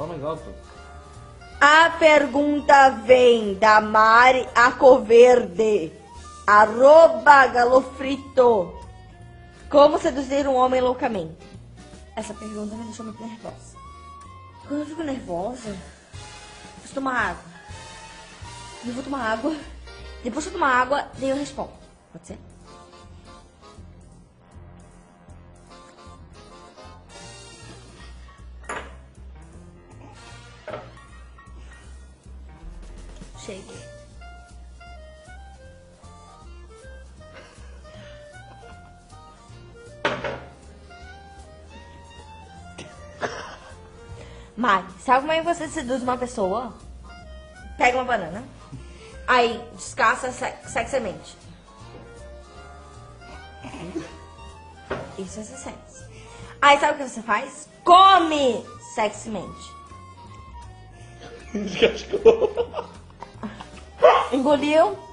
Fala mais alto. A pergunta vem da Mari Acoverde, @galofrito. Como seduzir um homem loucamente? Essa pergunta me deixou muito nervosa. Quando eu fico nervosa, eu vou tomar água. Eu vou tomar água. Depois que eu tomar água, daí eu respondo. Pode ser? Shake. Mari, sabe como é que você seduz uma pessoa? Pega uma banana, aí descasca sexamente. Isso é ser sexy. Aí sabe o que você faz? Come sexymente. Descascou. Engoliu.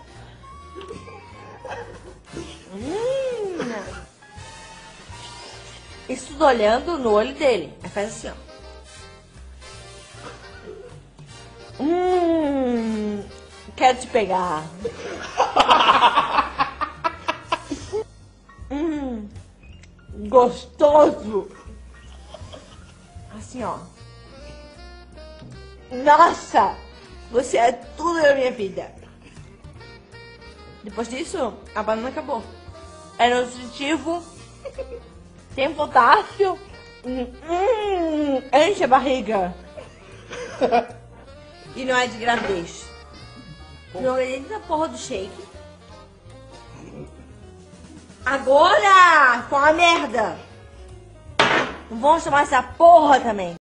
Isso tudo olhando no olho dele. Aí faz assim, ó. Quero te pegar. Gostoso. Assim, ó. Nossa, você é tudo na minha vida. Depois disso, a banana acabou. É nutritivo, tem potássio, enche a barriga. E não é de gravidez. Não ganhei da porra do shake. Agora, foi uma merda. Não vamos tomar essa porra também.